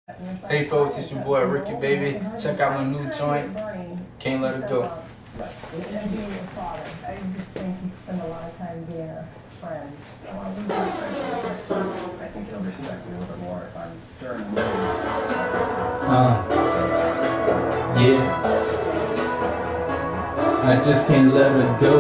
Hey folks, it's your boy Rookiebaby. Check out my new joint, Can't Let Her Go. And being a father, I just think he spent a lot of time being a friend. I want to lose my friendship, so I think he'll respect me a little bit more if I'm stern. Yeah. I just can't let her go.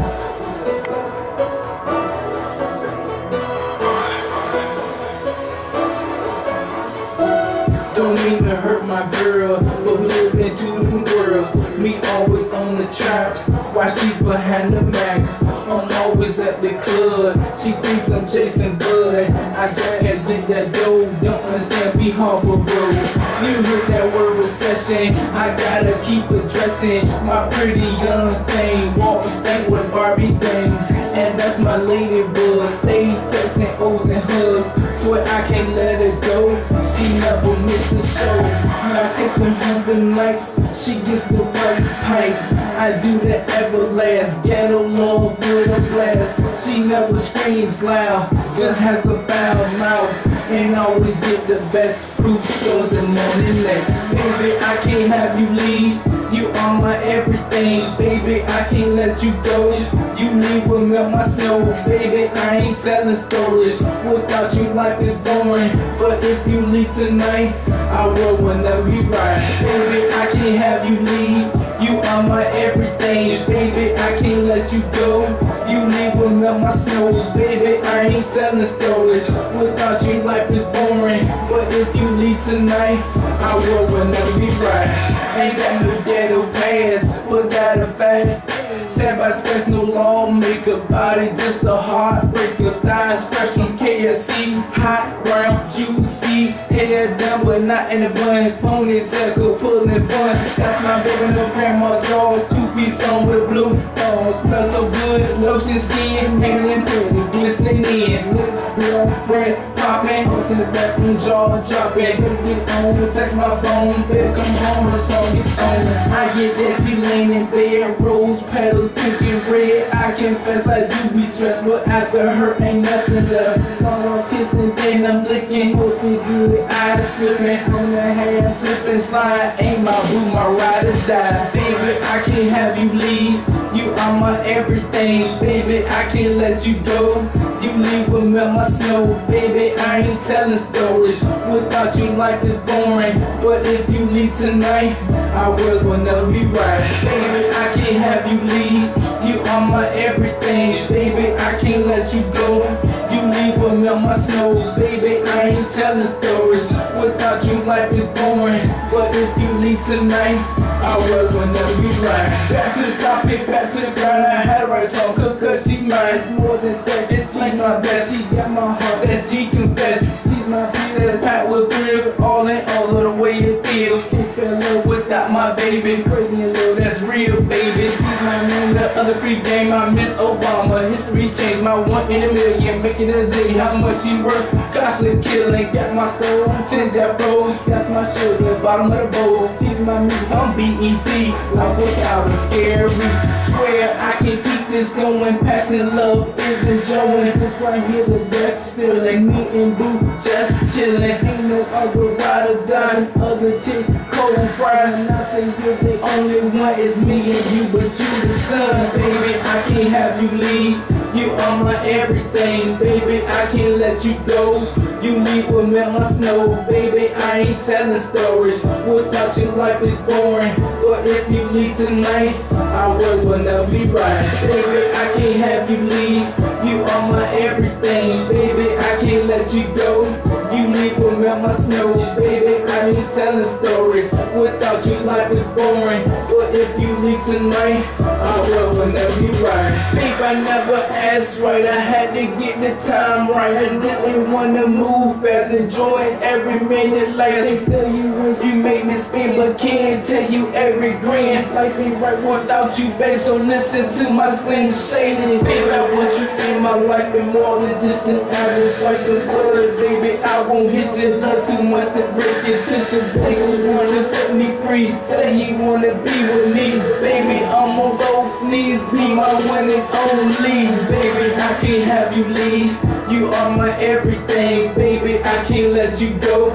Don't mean to hurt my girl, but we live in two different worlds. Me always on the track, while she behind the Mac. I'm always at the club, she thinks I'm chasing blood. I swear and think that dough, don't understand, be hard for bro. You hear that word recession, I gotta keep addressing my pretty young thing. Walk a stank with a Barbie thing, and that's my lady bug. Stay texting O's and hugs, swear I can't let her go. She never miss a show. When I take her home the nights, she gets the right pipe. I do the everlast, ghetto love with a blast. She never screams loud, just has a foul mouth, and always get the best proof. Show the morning light. Baby, I can't have you leave. You are my everything, baby, I can't let you go. You leave will melt my snow, baby, I ain't telling stories. Without you life is boring, but if you leave tonight, our world will never be right. Baby, I can't have you leave. You are my everything, baby, I can't let you go. You leave will melt my snow, baby, I ain't telling stories. Without you life is boring, but if you leave tonight, our world will never be right. Ain't got no ghetto past, but got a fat tab by space, no law, make a body, just a heartbreaker. Thighs fresh from KFC, hot, brown, juicy, hair done but not in a bun, ponytail, go pulling fun. That's my baby, no grandma drawers, two-piece on with a blue thong. Smell so good, lotion skin, making pretty, glistening. Lips, gloves, breasts popping, in the bathroom, jaw dropping. Better get home, text my phone, better come home, her song gets on. I get that she laying in bed, rose petals, pink and red. I confess I do be stressed, but after her ain't nothing left. Start off kissing, then I'm licking, hoping good, eyes flipping on the hair, slip and slide. Ain't my boo, my ride or die. Baby, I can't have you leave. You are my everything, baby, I can't let you go. You leave will melt my snow, baby, I ain't telling stories. Without you life is boring, but if you leave tonight, our worlds will never be right. Baby, I can't have you leave. You are my everything, baby, I can't let you go. You leave will melt my snow, baby, I ain't telling stories. Without you life is boring, but if you leave tonight, our worlds will never be right. Back to the topic, back to the grind. I had to write a song, cause she mine. It's more than sex, she's my best. She got my heart, that's G confess. She's my piece, that's packed with thrill. All in all of the way it feels. Can't spell love without my baby. Crazy and low, that's real, baby. She's my name, the other free game. I miss Obama, history changed. My 1 in a million, making a Z. How much she worth? Gossip killing, got my soul on 10 death rows. That's my shoulder, bottom of the bowl. She's my music, I'm BET. I work out is scary. Swear I can keep this going. Passion, love is enjoying. This right here, the best feeling. Me and Boo just chilling. Ain't no other ride or die. Other chicks, cold fries. And I say you're the only one. It's me and you, but you the sun. Baby, I can't have you leave. You are my everything, baby, I can't let you go. You leave will melt my snow, baby, I ain't telling stories. Without you life is boring, but if you leave tonight, our world will never be right. Baby, I can't have you leave. You are my everything, baby, I can't let you go. You leave will melt my snow, baby, I ain't telling stories. Without you life is boring, but if you leave tonight, our world will never be right. Babe, I never asked right, I had to get the time right. I didn't wanna move fast, enjoy every minute. Like I can tell you when you make me spin, but can't tell you every grin. Life ain't right without you, babe, so listen to my sling shady. Baby, I want you in my life and more than just an average. Like the blood, baby, I won't hit your love too much to break your tissue. Say you wanna set me free, say you wanna be with me. Baby, I'm on both knees, be my one and only. Baby, I can't have you leave. You are my everything, baby, I can't let you go.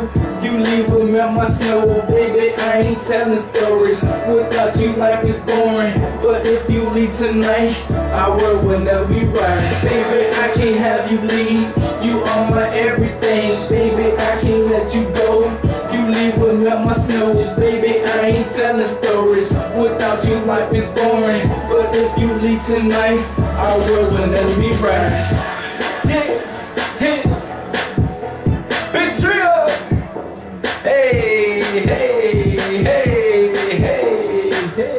you leave or melt my snow. Baby, I ain't telling stories. Without you, life is boring. But if you leave tonight, our world will never be right. Baby, I can't have you leave. You are my everything. Baby, I can't let you go. You leave or melt my snow. Baby, I ain't telling stories. Without you, life is boring. But if you leave tonight, our world will never be right. Big trio! Hey, hey, hey, hey, hey.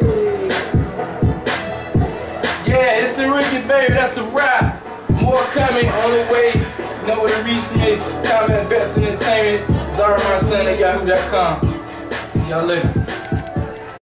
Yeah, it's the Rookiebaby, that's a wrap. More coming, only way. You know where to reach me. Comment, Best Entertainment, zarimyson@yahoo.com. See y'all later.